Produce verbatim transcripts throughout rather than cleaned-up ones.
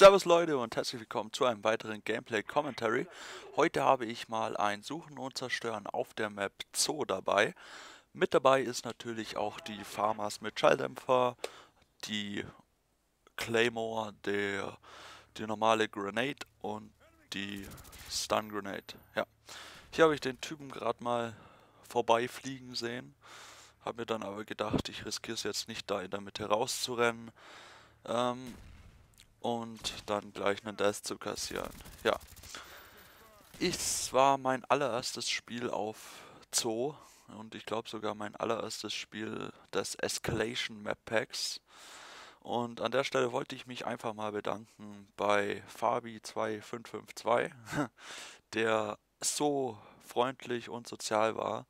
Servus Leute und herzlich willkommen zu einem weiteren Gameplay Commentary. Heute habe ich mal ein Suchen und Zerstören auf der Map Zoo dabei. Mit dabei ist natürlich auch die Farmers mit Schalldämpfer, die Claymore, der, die normale Grenade und die Stun Grenade. Ja, hier habe ich den Typen gerade mal vorbeifliegen sehen. Habe mir dann aber gedacht, ich riskiere es jetzt nicht, da in der Mitte rauszurennen. Ähm, und dann gleich einen Death zu kassieren. Ja, es war mein allererstes Spiel auf Zoo und ich glaube sogar mein allererstes Spiel des Escalation Map Packs. Und an der Stelle wollte ich mich einfach mal bedanken bei Fabi zwei fünf fünf zwei, der so freundlich und sozial war,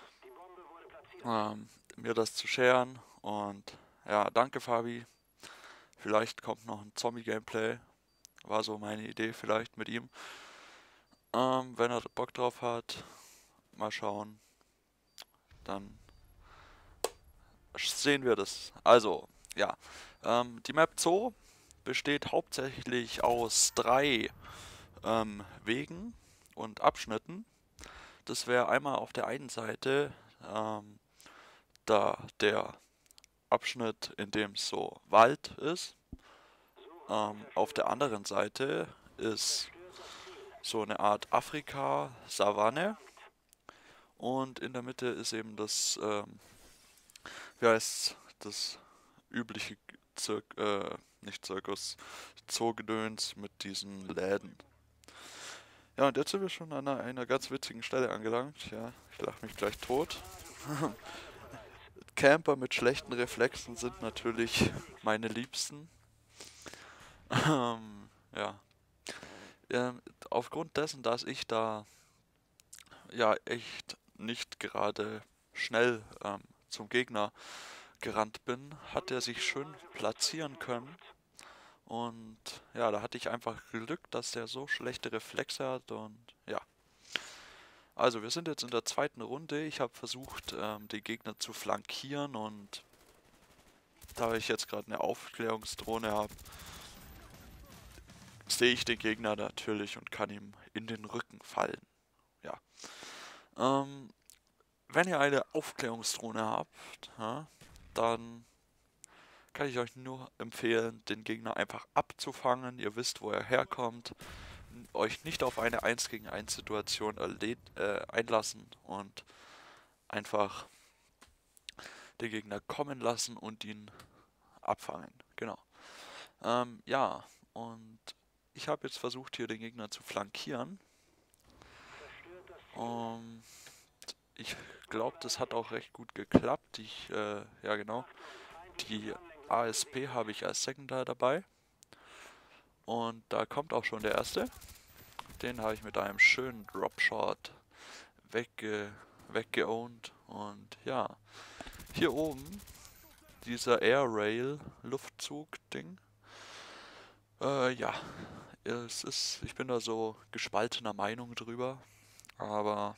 ähm, mir das zu sharen. Und ja, danke Fabi. Vielleicht kommt noch ein Zombie-Gameplay. War so meine Idee vielleicht mit ihm. Ähm, wenn er Bock drauf hat, mal schauen, dann sehen wir das. Also, ja, ähm, die Map Zoo besteht hauptsächlich aus drei ähm, Wegen und Abschnitten. Das wäre einmal auf der einen Seite ähm, da der Abschnitt, in dem es so Wald ist. Ähm, auf der anderen Seite ist so eine Art Afrika-Savanne. Und in der Mitte ist eben das, ähm, wie heißt das übliche Zirk, äh, nicht Zirkus, Zoogedöns mit diesen Läden. Ja, und jetzt sind wir schon an einer, einer ganz witzigen Stelle angelangt. Ja, ich lache mich gleich tot. Camper mit schlechten Reflexen sind natürlich meine Liebsten. Ähm, ja. Ähm, aufgrund dessen, dass ich da ja echt nicht gerade schnell ähm, zum Gegner gerannt bin, hat er sich schön platzieren können. Und ja, da hatte ich einfach Glück, dass der so schlechte Reflexe hat. Und ja, also wir sind jetzt in der zweiten Runde. Ich habe versucht, ähm, den Gegner zu flankieren. Und da ich jetzt gerade eine Aufklärungsdrohne habe, sehe ich den Gegner natürlich und kann ihm in den Rücken fallen. Ja. Ähm, wenn ihr eine Aufklärungsdrohne habt, ja, dann kann ich euch nur empfehlen, den Gegner einfach abzufangen. Ihr wisst, wo er herkommt. Euch nicht auf eine eins gegen eins Situation äh, einlassen und einfach den Gegner kommen lassen und ihn abfangen. Genau. Ähm, ja, und ich habe jetzt versucht, hier den Gegner zu flankieren. Um, ich glaube, das hat auch recht gut geklappt. Ich, äh, ja genau, die A S P habe ich als Sekundär dabei. Und da kommt auch schon der erste. Den habe ich mit einem schönen Dropshot wegge weggeowned. Und ja, hier oben, dieser Air Rail Luftzug-Ding. Äh, ja, es ist, ich bin da so gespaltener Meinung drüber. Aber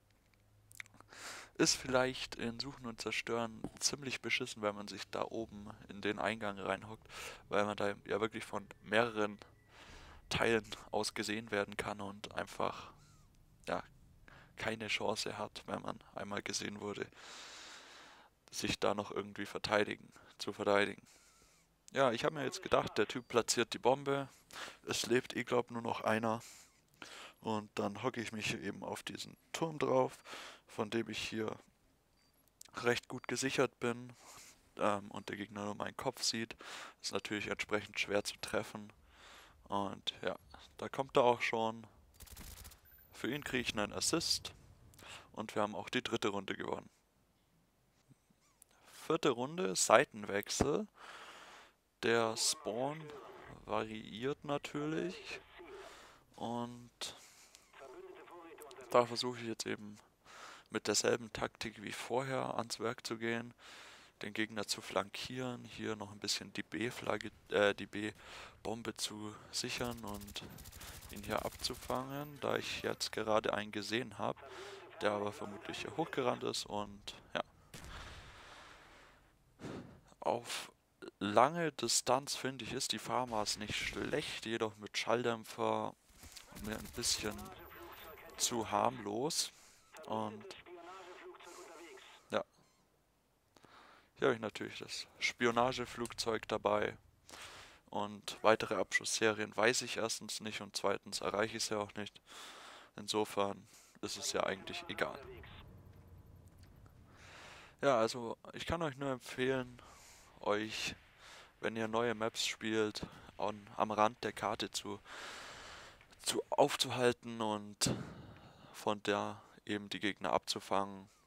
ist vielleicht in Suchen und Zerstören ziemlich beschissen, wenn man sich da oben in den Eingang reinhockt, weil man da ja wirklich von mehreren Teilen aus gesehen werden kann und einfach ja keine Chance hat, wenn man einmal gesehen wurde, sich da noch irgendwie verteidigen, zu verteidigen. Ja, ich habe mir jetzt gedacht, der Typ platziert die Bombe, es lebt eh glaub nur noch einer und dann hocke ich mich eben auf diesen Turm drauf, von dem ich hier recht gut gesichert bin ähm, und der Gegner nur meinen Kopf sieht. Ist natürlich entsprechend schwer zu treffen und ja, da kommt er auch schon. Für ihn kriege ich einen Assist und wir haben auch die dritte Runde gewonnen. Vierte Runde, Seitenwechsel. Der Spawn variiert natürlich und da versuche ich jetzt eben mit derselben Taktik wie vorher ans Werk zu gehen, den Gegner zu flankieren, hier noch ein bisschen die B-Flagge, äh, die B-Bombe zu sichern und ihn hier abzufangen, da ich jetzt gerade einen gesehen habe, der aber vermutlich hier hochgerannt ist und ja, auf lange Distanz, finde ich, ist die FAMAS nicht schlecht, jedoch mit Schalldämpfer mir ein bisschen zu harmlos. Und ja, hier habe ich natürlich das Spionageflugzeug dabei. Und weitere Abschussserien weiß ich erstens nicht und zweitens erreiche ich sie auch nicht. Insofern ist es ja eigentlich egal. Ja, also ich kann euch nur empfehlen, euch, wenn ihr neue Maps spielt, an, am Rand der Karte zu, zu aufzuhalten und von der eben die Gegner abzufangen.